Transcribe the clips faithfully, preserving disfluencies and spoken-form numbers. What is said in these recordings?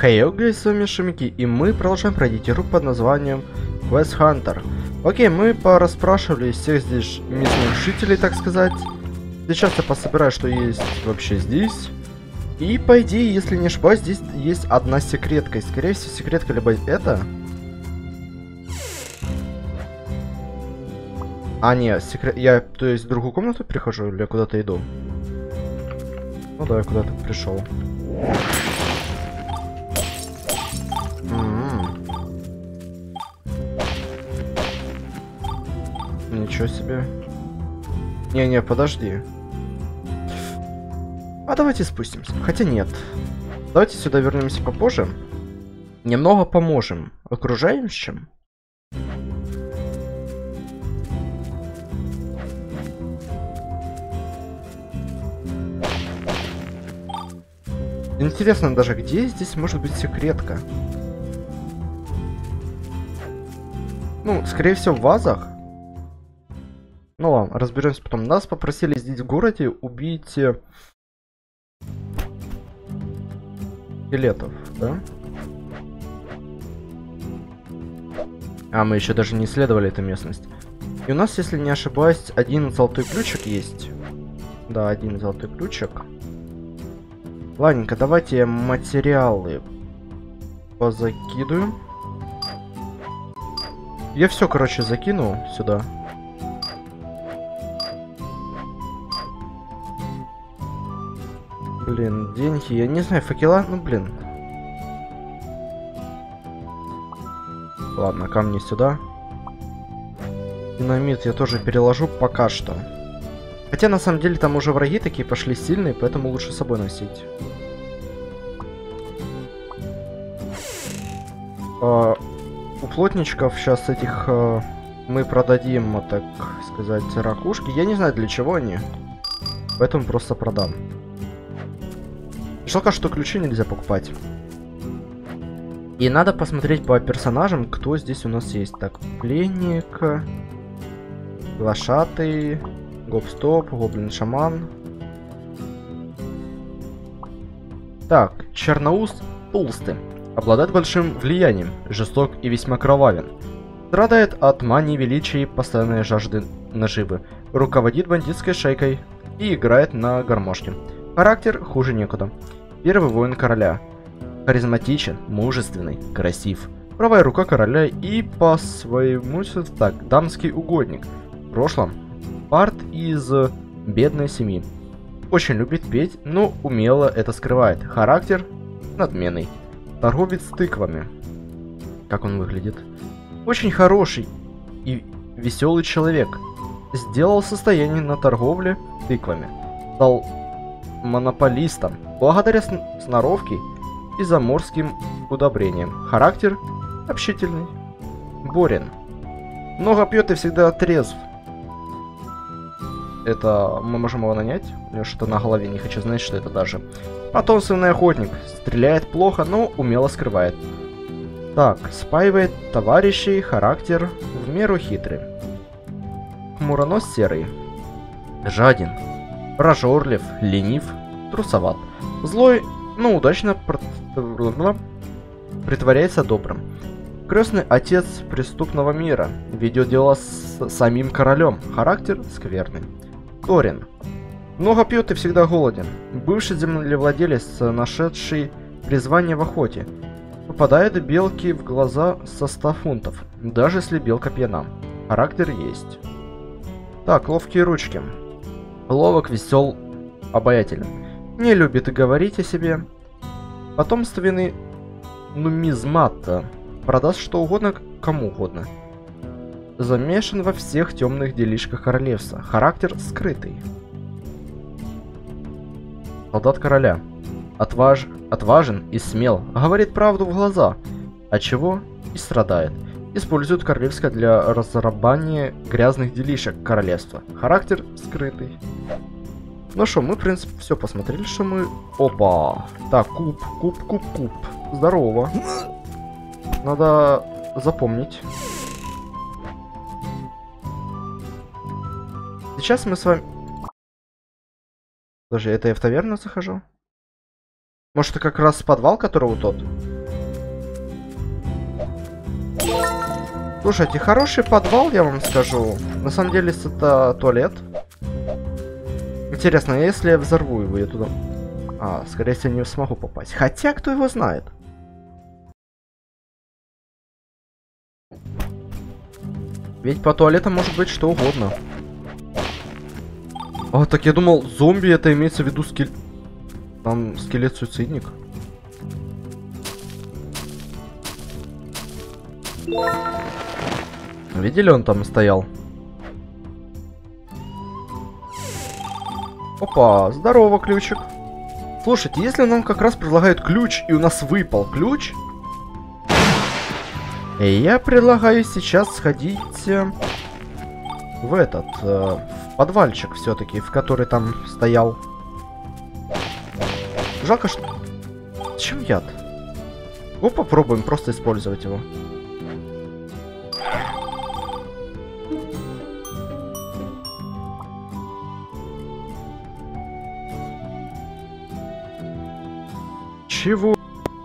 Хей, гайс, с вами Шумики, и мы продолжаем пройти игру под названием Quest Hunter. Окей, мы порасспрашивали всех здесь местных жителей, так сказать. Сейчас я пособираю, что есть вообще здесь. И по идее, если не ошибаюсь, здесь есть одна секретка. И скорее всего, секретка либо это. А, нет, секрет... Я, то есть, в другую комнату перехожу или я куда-то иду? Ну да, я куда-то пришел. Ничего себе. Не-не, подожди. А давайте спустимся. Хотя нет. Давайте сюда вернемся попозже. Немного поможем окружающим. Интересно даже, где здесь может быть секретка? Ну, скорее всего, в вазах. Ну ладно, разберемся потом. Нас попросили здесь в городе убить скелетов, да? А, мы еще даже не исследовали эту местность. И у нас, если не ошибаюсь, один золотой ключик есть. Да, один золотой ключик. Ладненько, давайте материалы позакидываем. Я все, короче, закинул сюда. Блин, деньги, я не знаю, факела, ну блин. Ладно, камни сюда. Динамит я тоже переложу пока что. Хотя на самом деле там уже враги такие пошли сильные, поэтому лучше с собой носить. А, у плотничков сейчас этих а, мы продадим, так сказать, ракушки. Я не знаю, для чего они, поэтому просто продам. Жалко, что ключи нельзя покупать. И надо посмотреть по персонажам, кто здесь у нас есть. Так, пленник, глашатый, гоп-стоп, гоблин-шаман. Так, черноус толстый. Обладает большим влиянием, жесток и весьма кровавен. Страдает от мании величия и постоянной жажды наживы. Руководит бандитской шайкой и играет на гармошке. Характер хуже некуда. Первый воин короля. Харизматичен, мужественный, красив. Правая рука короля и по своему... Так, дамский угодник. В прошлом парт из бедной семьи. Очень любит петь, но умело это скрывает. Характер надменный. Торговец тыквами. Как он выглядит? Очень хороший и веселый человек. Сделал состояние на торговле тыквами. Стал монополистом благодаря сноровке и заморским удобрениям. Характер общительный. Борен. Много пьет и всегда трезв. Это мы можем его нанять? У него что-то на голове, не хочу знать, что это даже. Потомственный охотник. Стреляет плохо, но умело скрывает. Так, спаивает товарищей. Характер в меру хитрый. Хмуронос серый. Жаден. Прожорлив, ленив, трусоват. Злой, но удачно притворяется добрым. Крестный отец преступного мира. Ведет дело с самим королем. Характер скверный. Торин. Много пьет и всегда голоден. Бывший землевладелец, нашедший призвание в охоте. Попадает белки в глаза со ста фунтов. Даже если белка пьяна. Характер есть. Так, ловкие ручки. Ловок, весел, обаятелен. Не любит говорить о себе. Потомственный нумизмат. Продаст что угодно кому угодно. Замешан во всех темных делишках королевства. Характер скрытый. Солдат короля. Отваж... Отважен и смел. Говорит правду в глаза. Отчего и страдает. Использует королевское для разрабания грязных делишек королевства. Характер скрытый. Ну что, мы, в принципе, все посмотрели, что мы... Опа! Так, куб, куб, куб, куб. Здорово. Надо запомнить. Сейчас мы с вами... Подожди, это я в таверну захожу? Может, это как раз подвал, которого тот? Слушайте, хороший подвал, я вам скажу. На самом деле, это туалет. Интересно, если я взорву его, я туда... А, скорее всего, не смогу попасть. Хотя, кто его знает? Ведь по туалетам может быть что угодно. А, так я думал, зомби это имеется в виду скелет... Там скелет-суицидник. Видели, он там стоял? Опа, здорово, ключик. Слушайте, если нам как раз предлагают ключ, и у нас выпал ключ, я предлагаю сейчас сходить э, в этот, э, в подвальчик все-таки, в который там стоял. Жалко, что... Чем яд? Ну, попробуем просто использовать его. Чего?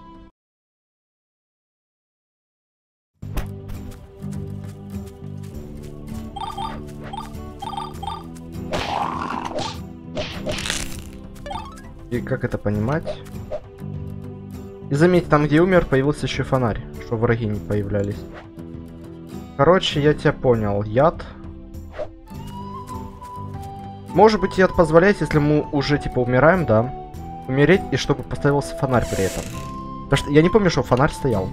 И как это понимать? И заметь, там где умер, появился еще фонарь, чтобы враги не появлялись. Короче, я тебя понял. Яд. Может быть, яд позволяет, если мы уже типа умираем, да? Умереть, и чтобы поставился фонарь при этом. Потому что я не помню, что фонарь стоял.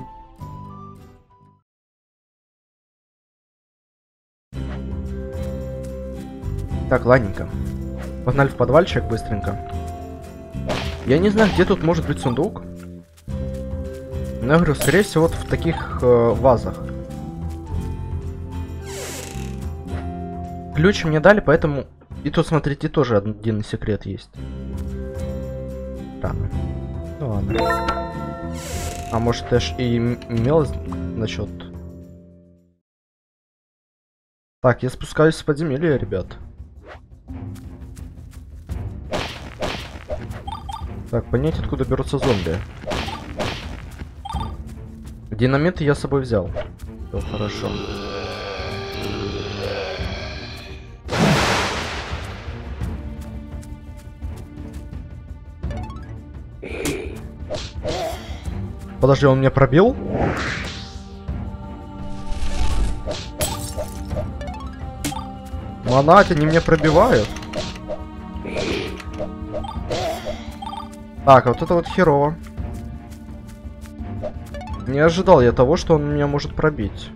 Так, ладненько. Погнали в подвальчик быстренько. Я не знаю, где тут может быть сундук. Но я говорю, скорее всего, вот в таких э, вазах. Ключ мне дали, поэтому... И тут, смотрите, тоже один секрет есть. Странно. Ну ладно. А может, я ж и имел насчет... Так, я спускаюсь в подземелье, ребят. Так, понять, откуда берутся зомби. Динамит я с собой взял. Все хорошо. Подожди, он меня пробил? Монать, они меня пробивают. Так, вот это вот херово. Не ожидал я того, что он меня может пробить.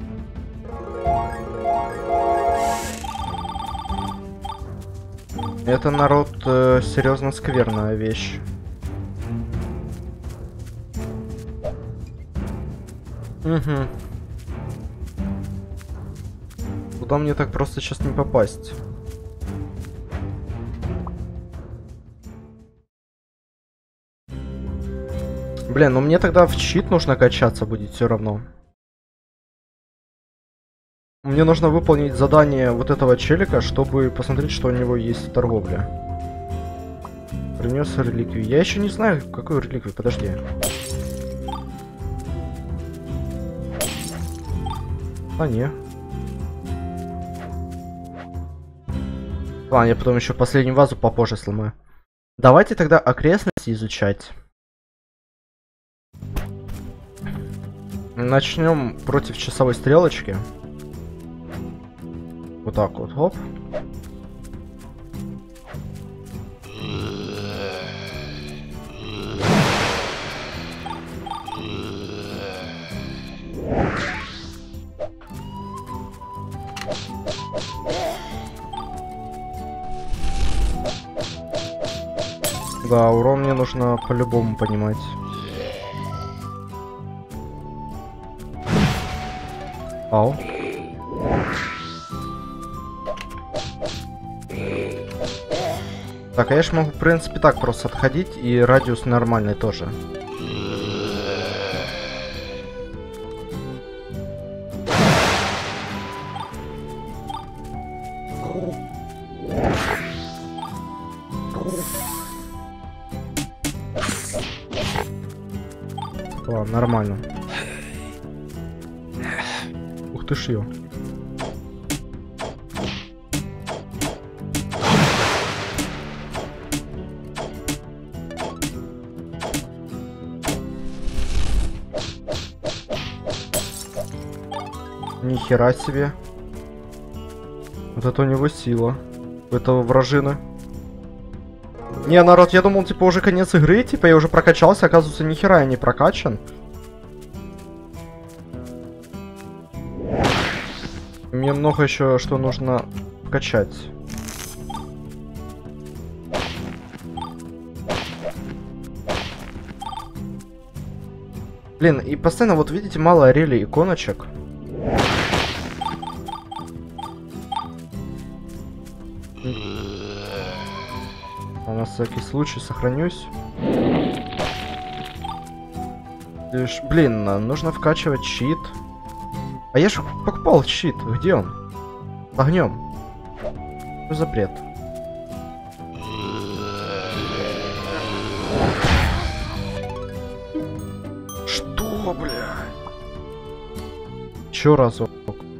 Это, народ, э, серьезно скверная вещь. Угу. Куда мне так просто сейчас не попасть? Блин, ну мне тогда в щит нужно качаться будет все равно. Мне нужно выполнить задание вот этого челика, чтобы посмотреть, что у него есть в торговле. Принес реликвию. Я еще не знаю, какую реликвию. Подожди. А, не. Ладно, я потом еще последнюю вазу попозже сломаю. Давайте тогда окрестности изучать. Начнем против часовой стрелочки. Вот так вот, хоп. Да, урон мне нужно по-любому понимать. Ау. Так, а я ж могу, в принципе, так просто отходить, и радиус нормальный тоже. Ладно, нормально. ты ж ё. Нихера себе. Вот это у него сила. У этого вражины. Не, народ, я думал, типа, уже конец игры, типа, я уже прокачался, оказывается, нихера я не прокачан. Мне много еще что нужно качать. Блин, и постоянно, вот видите, мало рели иконочек. На всякий случай сохранюсь. Лишь, блин, нужно вкачивать щит. А я же покупал щит. Где он? Огнем. Что за бред? Что, блядь? Еще разок.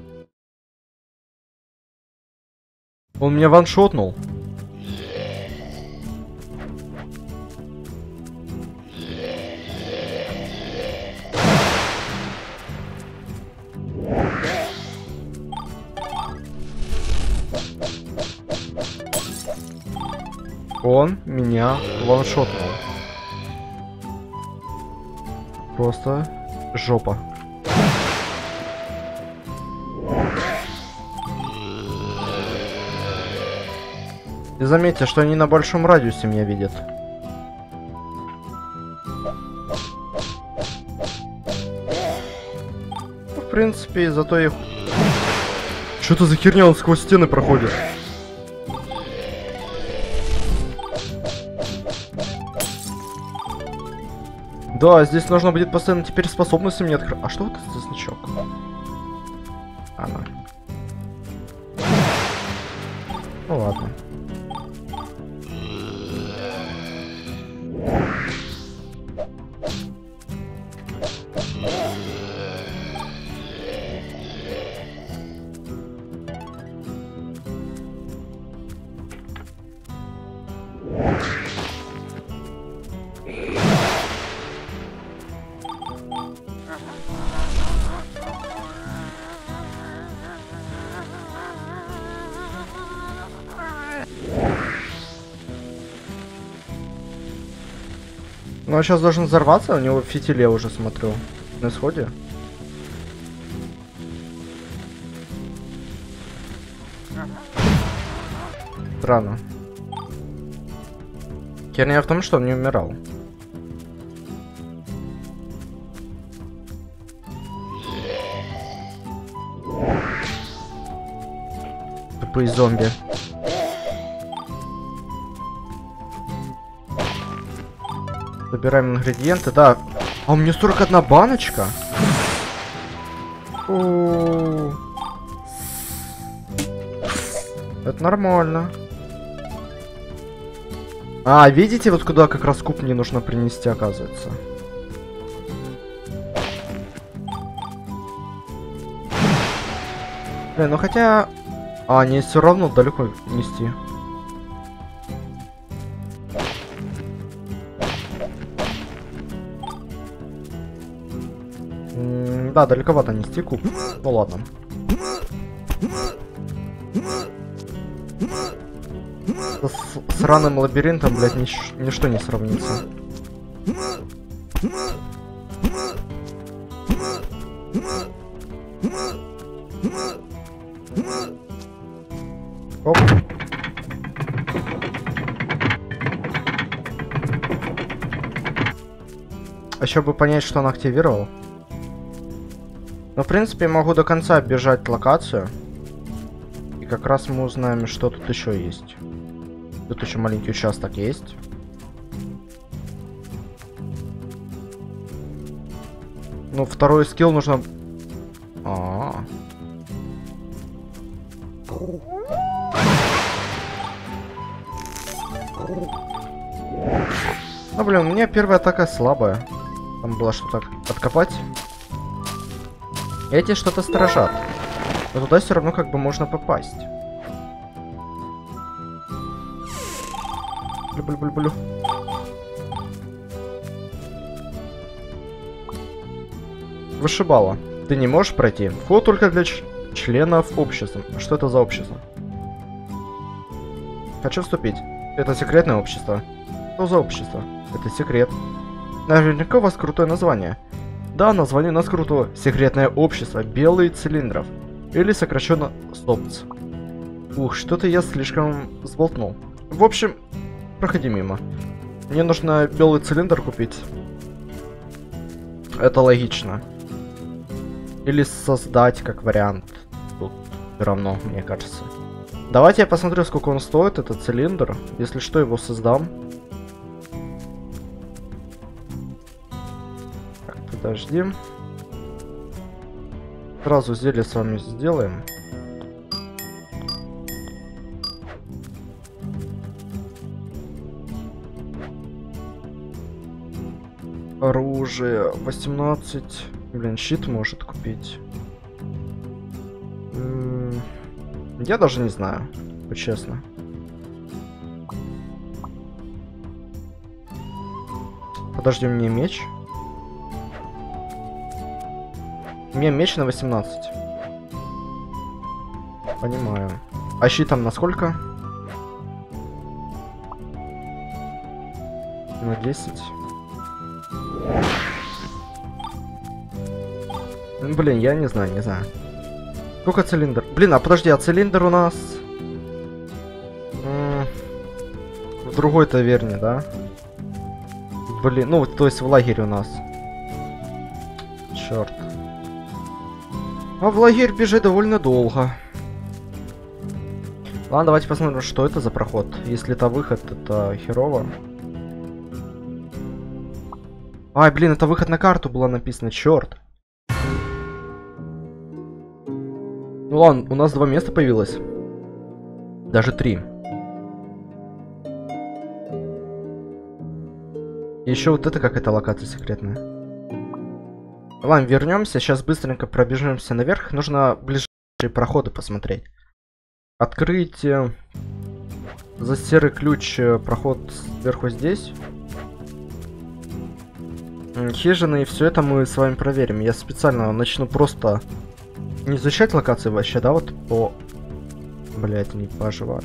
Он меня ваншотнул. Он меня ваншотнул. Просто жопа. И заметьте, что они на большом радиусе меня видят. Ну, в принципе, зато их... Что-то за херня, он сквозь стены проходит. Да, здесь нужно будет постоянно теперь способности мне открыть. А что это за значок? Она. Ну ладно. Ну, он сейчас должен взорваться, у него фитиль, я уже смотрю. На исходе. Странно. Херня в том, что он не умирал. Тупые зомби. Собираем ингредиенты, да. А у меня сорок одна баночка. О-о-о. Это нормально. А, видите, вот куда как раз куб мне нужно принести, оказывается. Блин, ну хотя... А, не, все равно далеко нести. Да, далековато нести куб. Ну ладно. С сраным лабиринтом, блядь, нич ничто не сравнится. Оп. А еще бы понять, что он активировал. Но в принципе могу до конца оббежать локацию. И как раз мы узнаем, что тут еще есть. Тут еще маленький участок есть. Ну, второй скилл нужно... А -а -а. Ну, блин, у меня первая атака слабая. Там было что-то откопать. Эти что-то сторожат. Но туда все равно как бы можно попасть. Блю-блю-блю-блю. Вышибала. Ты не можешь пройти. Вход только для ч членов общества. Что это за общество? Хочу вступить. Это секретное общество. Что за общество? Это секрет. Наверняка у вас крутое название. Да, название у нас крутое. Секретное общество белых цилиндров. Или сокращенно СОПЦ. Ух, что-то я слишком сболтнул. В общем, проходи мимо. Мне нужно белый цилиндр купить. Это логично. Или создать как вариант. Тут все равно, мне кажется. Давайте я посмотрю, сколько он стоит, этот цилиндр. Если что, его создам. Так, подожди. Сразу зелье с вами сделаем. Оружие восемнадцать. Блин, щит может купить. М -м я даже не знаю, честно. Подожди, у меня меч. У меня меч на восемнадцать. Понимаю. А щит там на сколько? На десять. Блин, я не знаю, не знаю. Сколько цилиндр? Блин, а подожди, а цилиндр у нас... М -м в другой таверне, да? Блин, ну, то есть в лагере у нас. Черт. А в лагерь бежать довольно долго. Ладно, давайте посмотрим, что это за проход. Если это выход, это херово. Ай, блин, это выход на карту было написано, черт. Ну ладно, у нас два места появилось. Даже три. Еще вот это какая-то локация секретная. Ладно, вернемся. Сейчас быстренько пробежимся наверх. Нужно ближайшие проходы посмотреть. Открыть э, за серый ключ э, проход сверху здесь. Хижины и все это мы с вами проверим. Я специально начну просто не изучать локации вообще, да, вот по... Блять, не пожевали.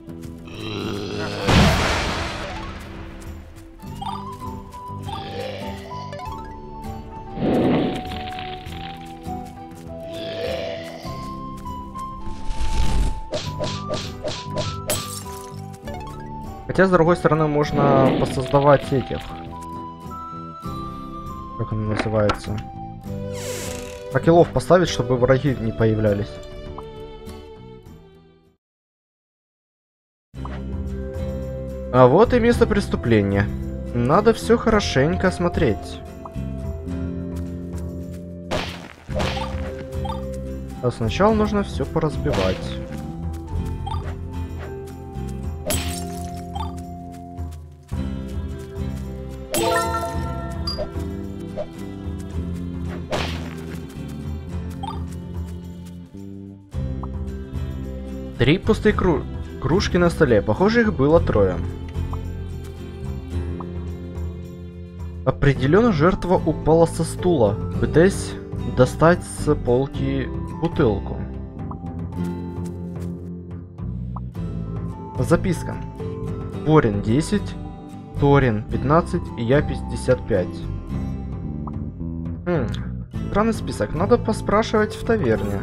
Хотя, с другой стороны, можно посоздавать этих... Как он называется? Факелов поставить, чтобы враги не появлялись. А вот и место преступления. Надо все хорошенько осмотреть. А сначала нужно все поразбивать. Три пустые кру кружки на столе. Похоже, их было трое. Определенно жертва упала со стула, пытаясь достать с полки бутылку. Записка. Борин десять, Торин пятнадцать и я пятьдесят пять. Хм, странный список. Надо поспрашивать в таверне.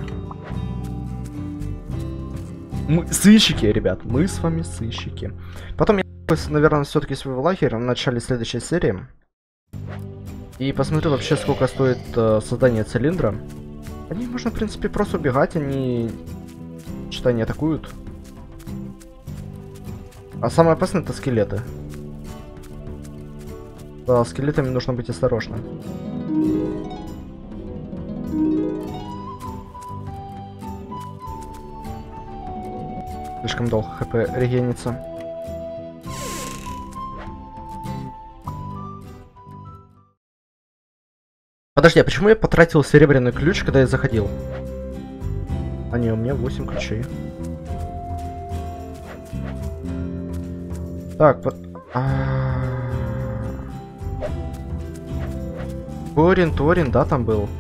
Мы сыщики, ребят, мы с вами сыщики. Потом я, наверное, все-таки свой лагерь в начале следующей серии. И посмотрю вообще, сколько стоит э, создание цилиндра. Они можно, в принципе, просто убегать, они что-то не атакуют. А самое опасное — это скелеты. Да, с скелетами нужно быть осторожным. Слишком долго хп регенится. Подожди, а почему я потратил серебряный ключ, когда я заходил? А не, у меня восемь ключей. Так, под... Торин, Торин, да, там был?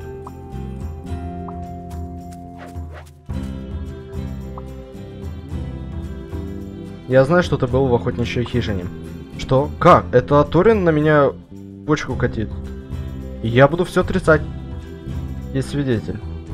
Я знаю, что ты был в охотничьей хижине. Что? Как? Это Торин на меня бочку катит? Я буду все отрицать. Есть свидетель.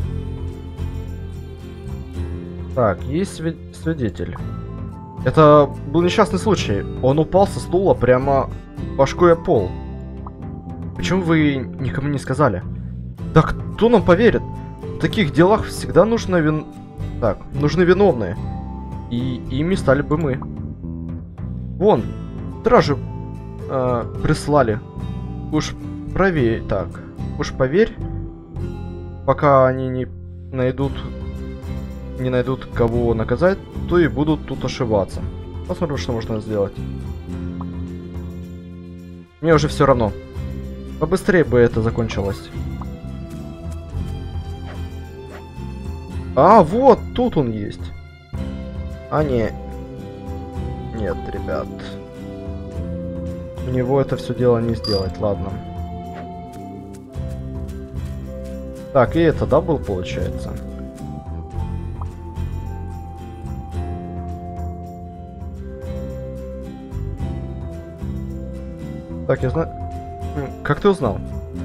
Так, есть свид свидетель. Это был несчастный случай. Он упал со стула прямо башкой о пол. Почему вы никому не сказали? Да кто нам поверит? В таких делах всегда нужно вин... Так, нужны виновные. И ими стали бы мы. Вон, стражи э, прислали. Уж правее так. Уж поверь, пока они не найдут не найдут кого наказать, то и будут тут ошибаться. Посмотрим, что можно сделать. Мне уже все равно. Побыстрее бы это закончилось. А, вот, тут он есть. А, не. Нет, ребят. У него это все дело не сделать, ладно. Так, и это, да, был, получается? Так, я знаю... Как ты узнал?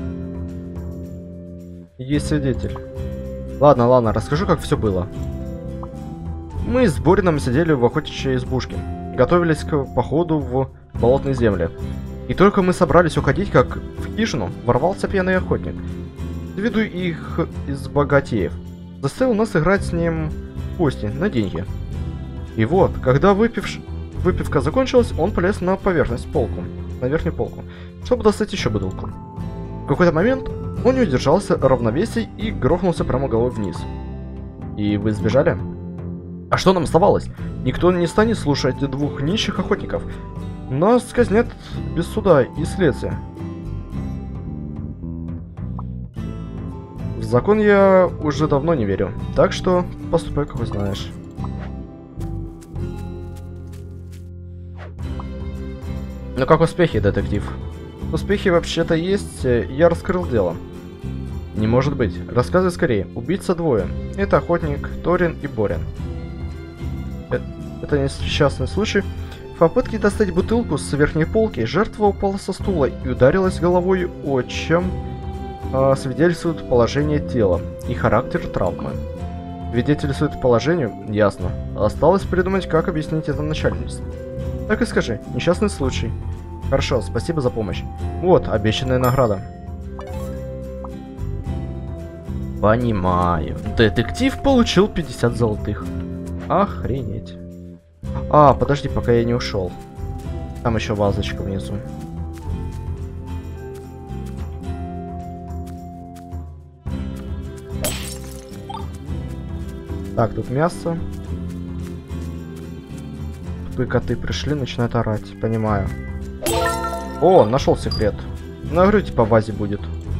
Есть свидетель. Ладно, ладно, расскажу, как все было. Мы с Борином сидели в охотничьей избушке. Готовились к походу в болотные земли. И только мы собрались уходить, как в хижину ворвался пьяный охотник. С виду их из богатеев. Заставил нас играть с ним в кости на деньги. И вот, когда выпивш... выпивка закончилась, он полез на поверхность полку. На верхнюю полку, чтобы достать еще бутылку. В какой-то момент он не удержался равновесия и грохнулся прямо головой вниз. И вы сбежали? А что нам оставалось? Никто не станет слушать двух нищих охотников. Нас казнят без суда и следствия. В закон я уже давно не верю, так что поступай, как знаешь. Ну как успехи, детектив? Успехи вообще-то есть, я раскрыл дело. Не может быть. Рассказывай скорее. Убийца двое. Это охотник Торин и Борин. Это, это несчастный случай. В попытке достать бутылку с верхней полки жертва упала со стула и ударилась головой, о чем э, свидетельствует положение тела и характер травмы. Свидетельствует положению? Ясно. Осталось придумать, как объяснить это начальнице. Так и скажи, несчастный случай. Хорошо, спасибо за помощь. Вот, обещанная награда. Понимаю. Детектив получил пятьдесят золотых. Охренеть. А, подожди, пока я не ушел. Там еще вазочка внизу. Так, тут мясо. Тупые коты пришли, начинают орать. Понимаю. О, нашел секрет. На грудь по базе будет.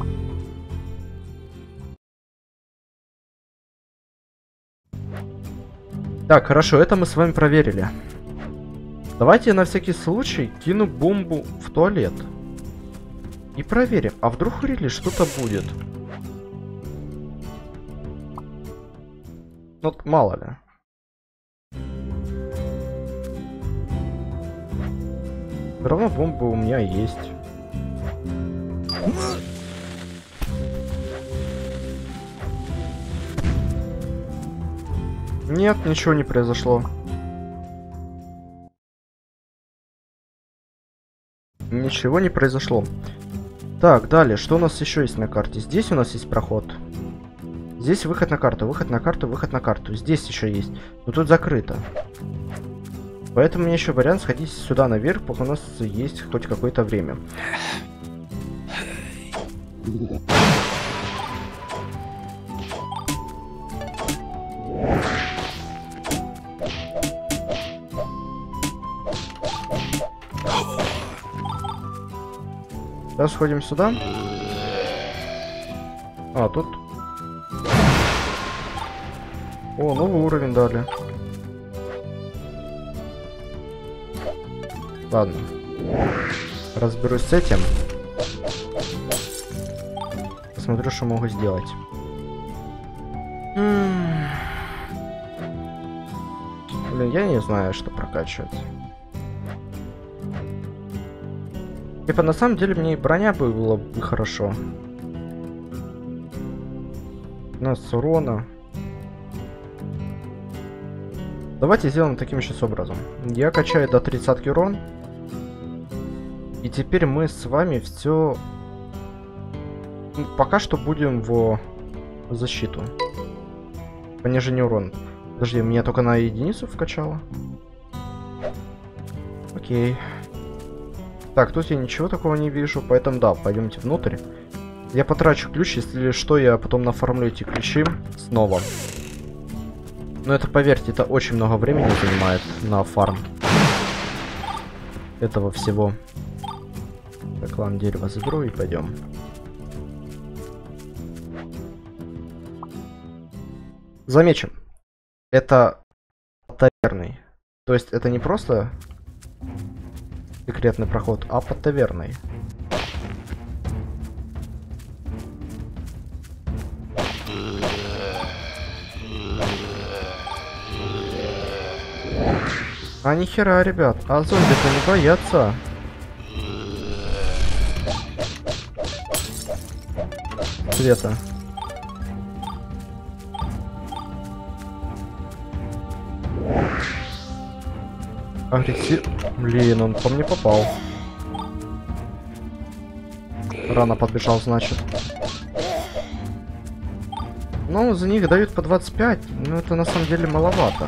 Так, хорошо, это мы с вами проверили. Давайте я на всякий случай кину бомбу в туалет. И проверим, а вдруг у Рилли что-то будет. Ну, мало ли. Все равно бомба у меня есть. Нет, ничего не произошло. Ничего не произошло. Так, далее, что у нас еще есть на карте? Здесь у нас есть проход. Здесь выход на карту, выход на карту, выход на карту. Здесь еще есть, но тут закрыто. Поэтому у меня еще вариант сходить сюда наверх, пока у нас есть хоть какое-то время. Сейчас сходим сюда. А, тут... О, новый уровень дали. Ладно. Разберусь с этим. Посмотрю, что могу сделать. Блин, я не знаю, что прокачивать. Типа, на самом деле, мне и броня было бы хорошо. У нас урона. Давайте сделаем таким сейчас образом. Я качаю до тридцатки урон. И теперь мы с вами все... Пока что будем в защиту. Понижение урона. Подожди, меня только на единицу вкачало? Окей. Так, тут я ничего такого не вижу, поэтому да, пойдемте внутрь. Я потрачу ключ, если что, я потом нафармлю эти ключи снова. Но это, поверьте, это очень много времени занимает на фарм этого всего. Так, ладно, дерево заберу и пойдем. Замечу, это таверный. То есть это не просто секретный проход, а под таверной. А нихера, ребят, а зомби-то не боятся. Света. Агрессив... Блин, он по мне попал. Рано подбежал, значит. Ну, за них дают по двадцать пять, но это на самом деле маловато.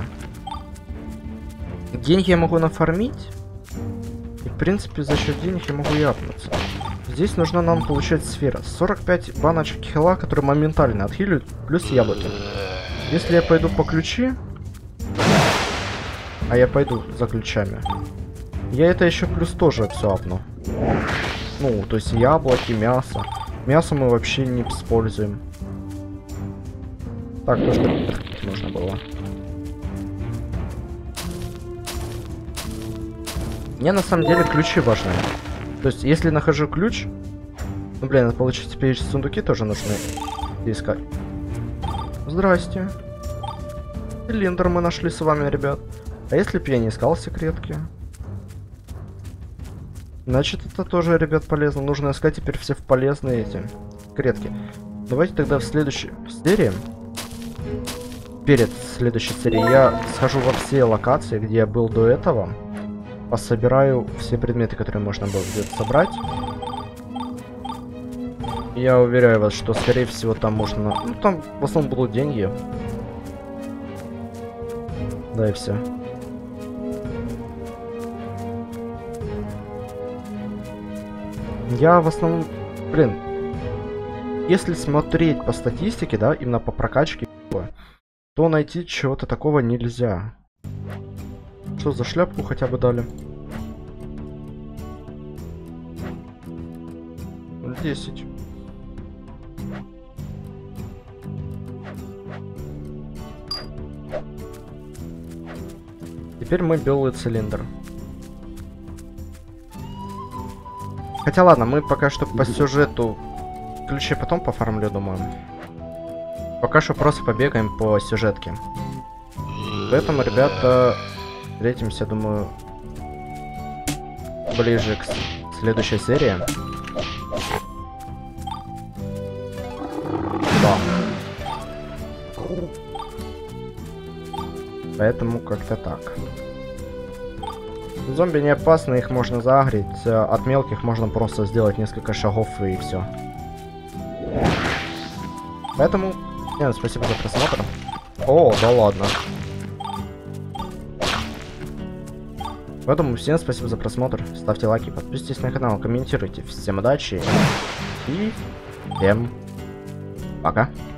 Деньги я могу нафармить. И, в принципе, за счет денег я могу япнуться. Здесь нужна нам получать сфера. сорок пять баночек хила, которые моментально отхиливают, плюс яблоки. Если я пойду по ключи... А я пойду за ключами. Я это еще плюс тоже все апну. Ну, то есть яблоки, мясо. Мясо мы вообще не используем. Так, то, что нужно было. Мне на самом деле ключи важны. То есть, если нахожу ключ... Ну, блин, это получится, теперь сундуки тоже нужны искать. Здрасте. Цилиндр мы нашли с вами, ребят. А если бы я не искал секретки? Значит, это тоже, ребят, полезно. Нужно искать теперь все полезные эти секретки. Давайте тогда в следующей серии... Перед следующей серией я схожу во все локации, где я был до этого. Пособираю все предметы, которые можно было где-то собрать. Я уверяю вас, что, скорее всего, там можно... Ну, там в основном будут деньги. Да и все. Я в основном... Блин. Если смотреть по статистике, да, именно по прокачке, то найти чего-то такого нельзя. Что за шляпку хотя бы дали? десять. Теперь мы белый цилиндр. Хотя ладно, мы пока что по сюжету ключи потом пофармлю, думаю. Пока что просто побегаем по сюжетке. Поэтому, ребята, встретимся, думаю, ближе к следующей серии. Да. Поэтому как-то так. Зомби не опасны, их можно загреть. От мелких можно просто сделать несколько шагов и все. Поэтому, не, спасибо за просмотр. О, да ладно. Поэтому всем спасибо за просмотр. Ставьте лайки, подписывайтесь на канал, комментируйте. Всем удачи и всем пока.